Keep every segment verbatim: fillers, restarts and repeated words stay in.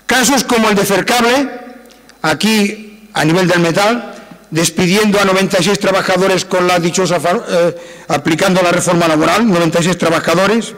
Casos como el de Fercable, aquí a nivel del metal, despidiendo a noventa y seis trabajadores con la dichosa, eh, aplicando la reforma laboral, noventa y seis trabajadores.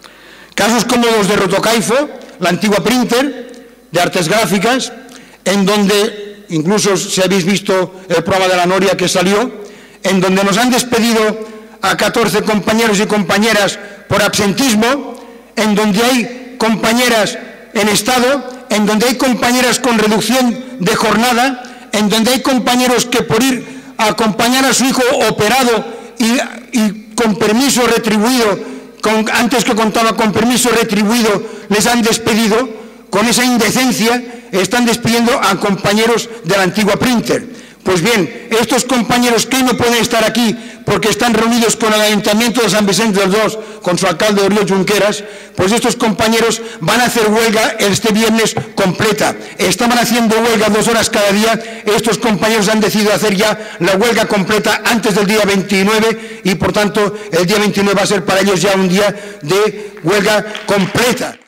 Casos como los de Rotocaifo, la antigua printer de artes gráficas, en donde, incluso si habéis visto el programa de la Noria que salió, en donde nos han despedido a catorce compañeros y compañeras por absentismo, en donde hay compañeras en estado, en donde hay compañeras con reducción de jornada, en donde hay compañeros que por ir a acompañar a su hijo operado y, y con permiso retribuido, con, antes que contaba con permiso retribuido, les han despedido. Con esa indecencia están despidiendo a compañeros de la antigua printer. Pues bien, estos compañeros que no pueden estar aquí porque están reunidos con el Ayuntamiento de San Vicente del Dos, con su alcalde Oriol Junqueras, pues estos compañeros van a hacer huelga este viernes completa. Estaban haciendo huelga dos horas cada día, estos compañeros han decidido hacer ya la huelga completa antes del día veintinueve y por tanto el día veintinueve va a ser para ellos ya un día de huelga completa.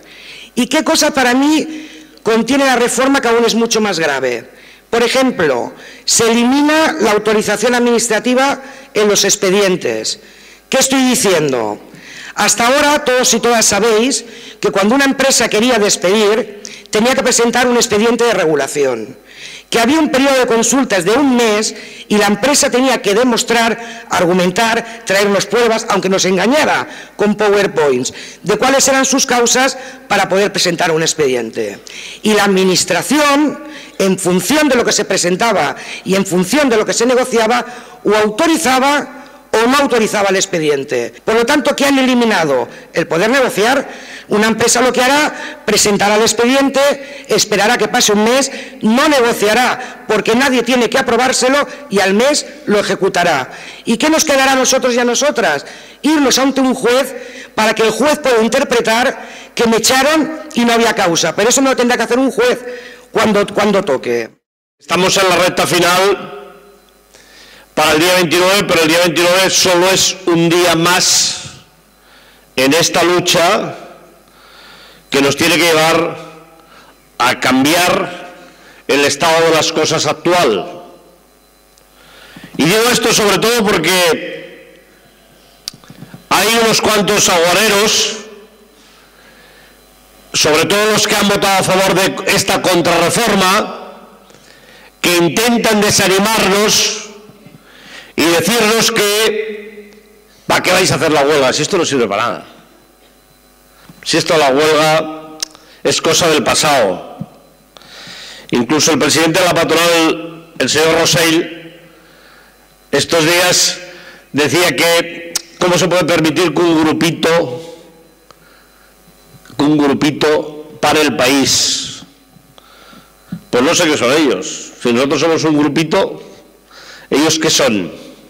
¿Y qué cosa para mí contiene la reforma que aún es mucho más grave? Por ejemplo, se elimina la autorización administrativa en los expedientes. ¿Qué estoy diciendo? Hasta ahora todos y todas sabéis que cuando una empresa quería despedir tenía que presentar un expediente de regulación, que había un periodo de consultas de un mes y la empresa tenía que demostrar, argumentar, traernos pruebas, aunque nos engañara con PowerPoints, de cuáles eran sus causas para poder presentar un expediente. Y la Administración, en función de lo que se presentaba y en función de lo que se negociaba, o autorizaba o no autorizaba el expediente. Por lo tanto, ¿qué han eliminado? El poder negociar. Una empresa lo que hará, presentará el expediente, esperará que pase un mes, no negociará porque nadie tiene que aprobárselo y al mes lo ejecutará. ¿Y qué nos quedará a nosotros y a nosotras? Irnos ante un juez para que el juez pueda interpretar que me echaron y no había causa. Pero eso no lo tendrá que hacer un juez cuando, cuando toque. Estamos en la recta final para el día veintinueve, pero el día veintinueve solo es un día más en esta lucha que nos tiene que llevar a cambiar el estado de las cosas actual. Y digo esto sobre todo porque hay unos cuantos aguareros, sobre todo los que han votado a favor de esta contrarreforma, que intentan desanimarnos y decirnos que ¿para qué vais a hacer la huelga? Si esto no sirve para nada. Si esto de la huelga es cosa del pasado. Incluso el presidente de la patronal, el señor Rosell, estos días decía que cómo se puede permitir que un grupito, que un grupito pare el país. Pues no sé qué son ellos. Si nosotros somos un grupito, ¿ellos qué son?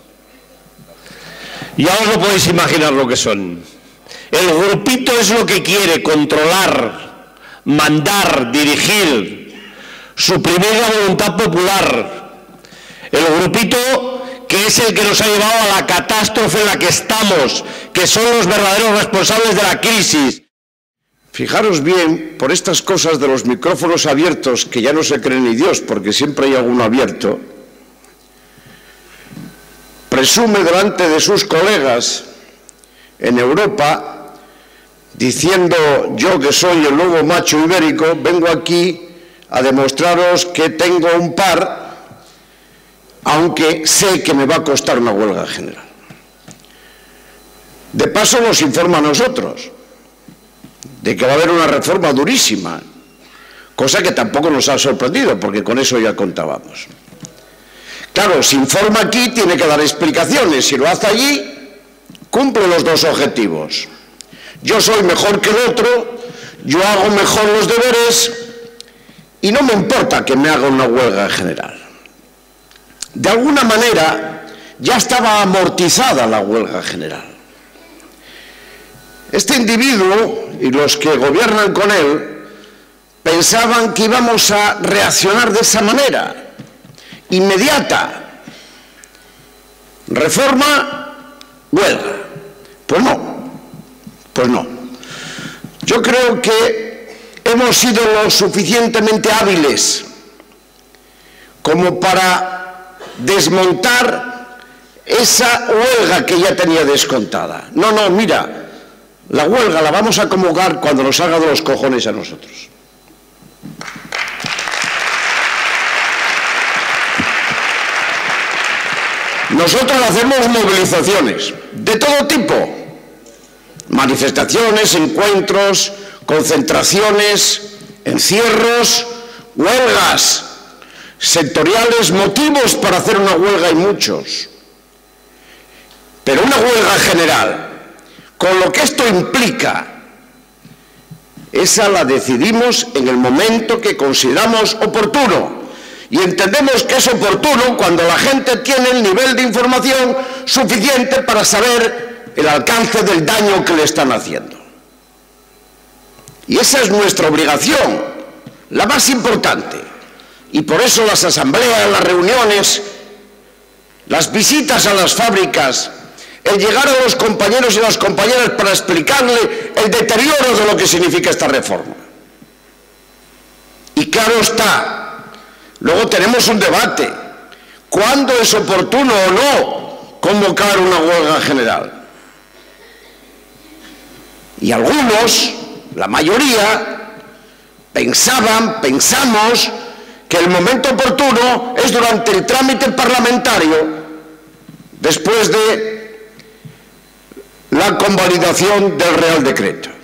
Ya os lo podéis imaginar lo que son. El grupito es lo que quiere controlar, mandar, dirigir, suprimir la voluntad popular. El grupito que es el que nos ha llevado a la catástrofe en la que estamos, que son los verdaderos responsables de la crisis. Fijaros bien, por estas cosas de los micrófonos abiertos, que ya no se cree ni Dios, porque siempre hay alguno abierto, presume delante de sus colegas en Europa, diciendo: yo que soy el nuevo macho ibérico, vengo aquí a demostraros que tengo un par, aunque sé que me va a costar una huelga general. De paso nos informa a nosotros de que va a haber una reforma durísima, cosa que tampoco nos ha sorprendido, porque con eso ya contábamos. Claro, si informa aquí, tiene que dar explicaciones. Si lo hace allí, cumple los dos objetivos. Yo soy mejor que el otro, yo hago mejor los deberes y no me importa que me haga una huelga general. De alguna manera, ya estaba amortizada la huelga general. Este individuo y los que gobiernan con él pensaban que íbamos a reaccionar de esa manera, inmediata. Reforma, huelga. Pues no, pues no. Yo creo que hemos sido lo suficientemente hábiles como para desmontar esa huelga que ya tenía descontada. No, no, mira, la huelga la vamos a convocar cuando nos salga de los cojones a nosotros. Nosotros hacemos movilizaciones de todo tipo, manifestaciones, encuentros, concentraciones, encierros, huelgas sectoriales, motivos para hacer una huelga hay muchos, pero una huelga general, con lo que esto implica, esa la decidimos en el momento que consideramos oportuno. Y entendemos que es oportuno cuando la gente tiene el nivel de información suficiente para saber el alcance del daño que le están haciendo. Y esa es nuestra obligación, la más importante. Y por eso las asambleas, las reuniones, las visitas a las fábricas, el llegar a los compañeros y las compañeras para explicarle el deterioro de lo que significa esta reforma. Y claro está, luego tenemos un debate. ¿Cuándo es oportuno o no convocar una huelga general? Y algunos, la mayoría, pensaban, pensamos, que el momento oportuno es durante el trámite parlamentario, después de la convalidación del Real Decreto.